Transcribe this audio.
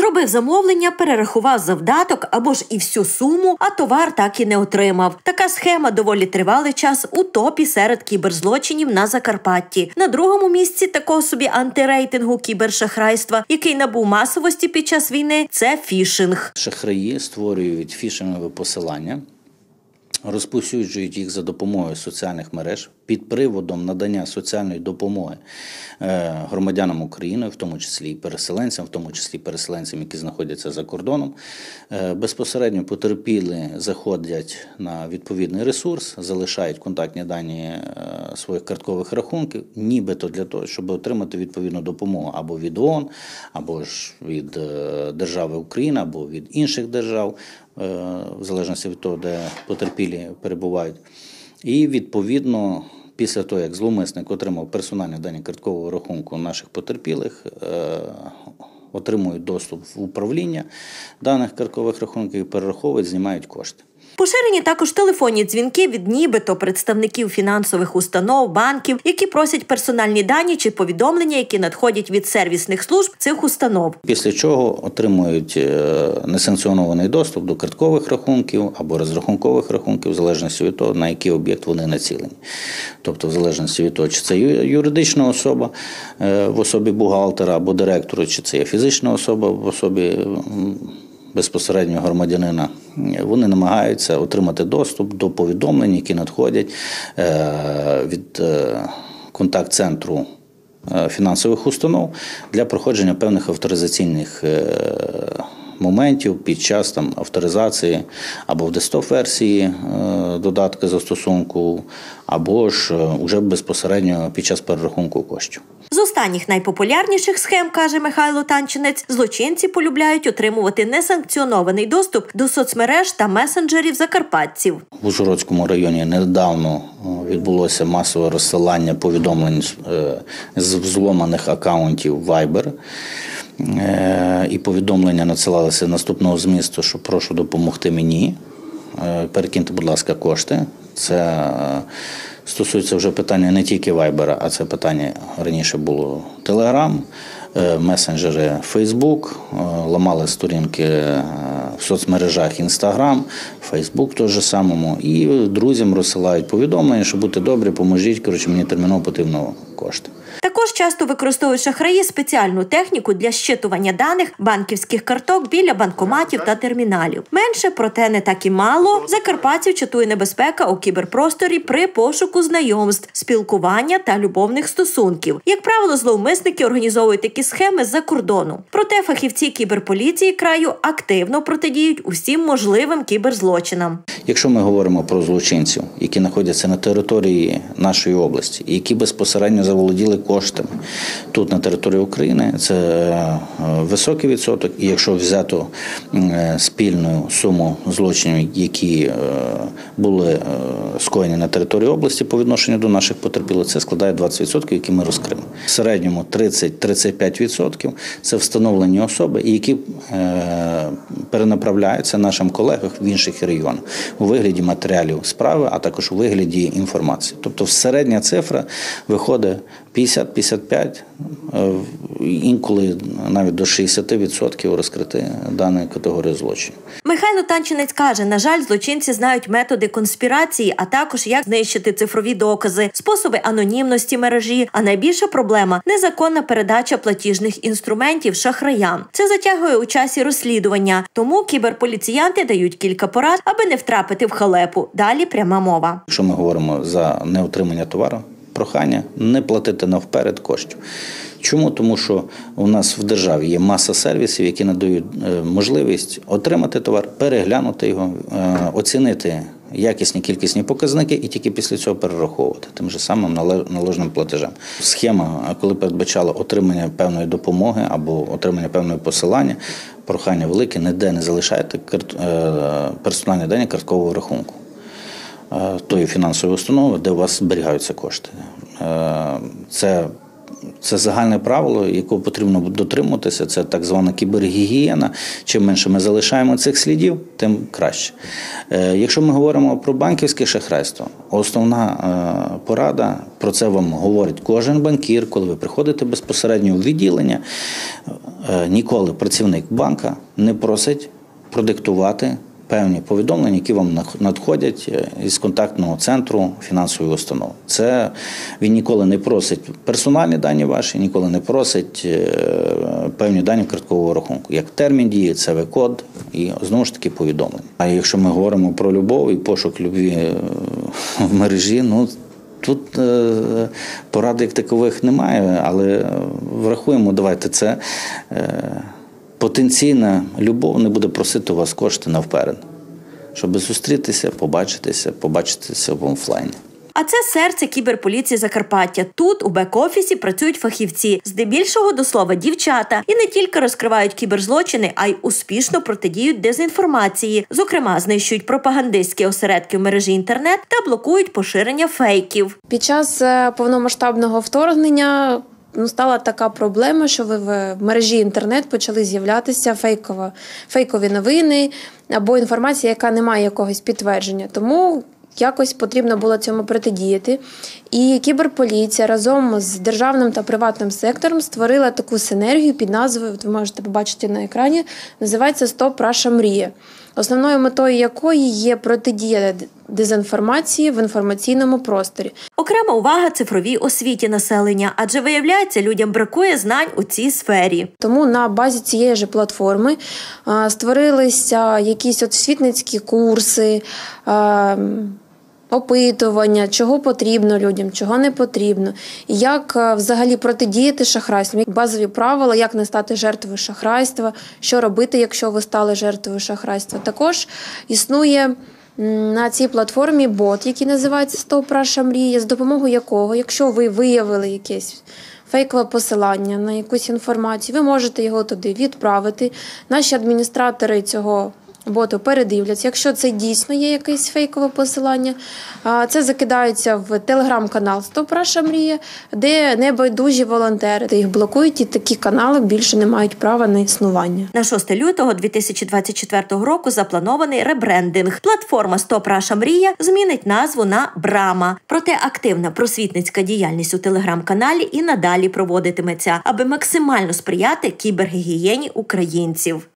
Зробив замовлення, перерахував завдаток або ж і всю суму, а товар так і не отримав. Така схема доволі тривалий час у топі серед кіберзлочинів на Закарпатті. На другому місці такого собі антирейтингу кібершахрайства, який набув масовості під час війни, це фішинг. Шахраї створюють фішингові посилання, розповсюджують їх за допомогою соціальних мереж під приводом надання соціальної допомоги громадянам України, в тому числі і переселенцям, в тому числі переселенцям, які знаходяться за кордоном. Безпосередньо потерпілі заходять на відповідний ресурс, залишають контактні дані своїх карткових рахунків, нібито для того, щоб отримати відповідну допомогу або від ООН, або ж від держави Україна, або від інших держав, в залежності від того, де потерпілі перебувають. І, відповідно, після того, як зловмисник отримав персональні дані карткового рахунку наших потерпілих, отримують доступ в управління даних карткових рахунків і перераховують, знімають кошти. Поширені також телефонні дзвінки від нібито представників фінансових установ, банків, які просять персональні дані чи повідомлення, які надходять від сервісних служб цих установ. Після чого отримують несанкціонований доступ до карткових рахунків або розрахункових рахунків, в залежності від того, на який об'єкт вони націлені. Тобто, в залежності від того, чи це юридична особа в особі бухгалтера або директора, чи це є фізична особа в особі безпосередньо громадянина, вони намагаються отримати доступ до повідомлень, які надходять від контакт-центру фінансових установ для проходження певних авторизаційних моментів під час авторизації або в десктоп-версії додатка застосунку, або ж уже безпосередньо під час перерахунку коштів. З останніх найпопулярніших схем, каже Михайло Танчинець, злочинці полюбляють отримувати несанкціонований доступ до соцмереж та месенджерів закарпатців. В Ужгородському районі недавно відбулося масове розсилання повідомлень з взломаних акаунтів Viber. І повідомлення надсилалися наступного змісту, що прошу допомогти мені, перекиньте, будь ласка, кошти. Це стосується вже питання не тільки Viber, а це питання раніше було Telegram, месенджери Facebook, ламали сторінки в соцмережах Instagram, Facebook теж же самому. І друзям розсилають повідомлення, що будьте добрі, поможіть, мені терміново потрібно кошти. Також часто використовують шахраї спеціальну техніку для щитування даних банківських карток біля банкоматів та терміналів. Менше, проте не так і мало, закарпатців чатує небезпека у кіберпросторі при пошуку знайомств, спілкування та любовних стосунків. Як правило, зловмисники організовують такі схеми з-за кордону. Проте фахівці кіберполіції краю активно протидіють усім можливим кіберзлочинам. Якщо ми говоримо про злочинців, які знаходяться на території нашої області, які безпосередньо заволоділи коштами тут на території України, це високий відсоток. І якщо взято спільну суму злочинів, які були скоєні на території області по відношенню до наших потерпілих, це складає 20%, які ми розкрили. В середньому 30-35% – це встановлені особи, які перенаправляються нашим колегам в інших регіонах у вигляді матеріалів справи, а також у вигляді інформації. Тобто середня цифра виходить 50-55, інколи навіть до 60% розкрити даної категорії злочинів. Михайло Танчинець каже, на жаль, злочинці знають методи конспірації, а також як знищити цифрові докази, способи анонімності мережі, а найбільша проблема – незаконна передача платіжних інструментів шахраям. Це затягує у часі розслідування, тому кіберполіціянти дають кілька порад, аби не втрапити в халепу. Далі пряма мова. Якщо ми говоримо за неотримання товару, прохання не платити навперед коштів. Чому? Тому що у нас в державі є маса сервісів, які надають можливість отримати товар, переглянути його, оцінити якісні, кількісні показники і тільки після цього перераховувати тим же самим наложеним платежем. Схема, коли передбачала отримання певної допомоги або отримання певного посилання, прохання велике, ніде не залишайте персональні дані карткового рахунку тої фінансової установи, де у вас зберігаються кошти. Це загальне правило, якого потрібно дотримуватися, це так звана кібергігієна. Чим менше ми залишаємо цих слідів, тим краще. Якщо ми говоримо про банківське шахрайство, основна порада, про це вам говорить кожен банкір, коли ви приходите безпосередньо у відділення, ніколи працівник банка не просить продиктувати певні повідомлення, які вам надходять із контактного центру фінансової установи. Це він ніколи не просить персональні дані ваші, ніколи не просить певні дані карткового рахунку, як термін дії, ЦВ-код і, знову ж таки, повідомлення. А якщо ми говоримо про любов і пошук любві в мережі, тут порад як такових немає, але врахуємо, давайте це потенційна любов не буде просити у вас кошти навперед, щоб зустрітися, побачитися в офлайні. А це серце кіберполіції Закарпаття. Тут, у бек-офісі, працюють фахівці, здебільшого, до слова, дівчата. І не тільки розкривають кіберзлочини, а й успішно протидіють дезінформації. Зокрема, знищують пропагандистські осередки в мережі інтернет та блокують поширення фейків. Під час повномасштабного вторгнення стала така проблема, що в мережі інтернет почали з'являтися фейкові новини або інформація, яка не має якогось підтвердження. Тому якось потрібно було цьому протидіяти. І кіберполіція разом з державним та приватним сектором створила таку синергію під назвою, ви можете побачити на екрані, називається «Стоп Раша Мрія», основною метою якої є протидія дезінформації в інформаційному просторі. Окрема увага цифровій освіті населення, адже, виявляється, людям бракує знань у цій сфері. Тому на базі цієї ж платформи створилися якісь освітницькі курси, опитування, чого потрібно людям, чого не потрібно, як взагалі протидіяти шахрайству, базові правила, як не стати жертвою шахрайства, що робити, якщо ви стали жертвою шахрайства. Також існує на цій платформі бот, який називається «Стоп Раша Мрія», з допомогою якого, якщо ви виявили якесь фейкове посилання на якусь інформацію, ви можете його туди відправити. Наші адміністратори цього боту передивляться. Якщо це дійсно є якесь фейкове посилання, це закидається в телеграм-канал «Стоп Раша Мрія», де небайдужі волонтери їх блокують, і такі канали більше не мають права на існування. На 6 лютого 2024 року запланований ребрендинг. Платформа «Стоп Раша Мрія» змінить назву на «Брама». Проте активна просвітницька діяльність у телеграм-каналі і надалі проводитиметься, аби максимально сприяти кібергігієні українців.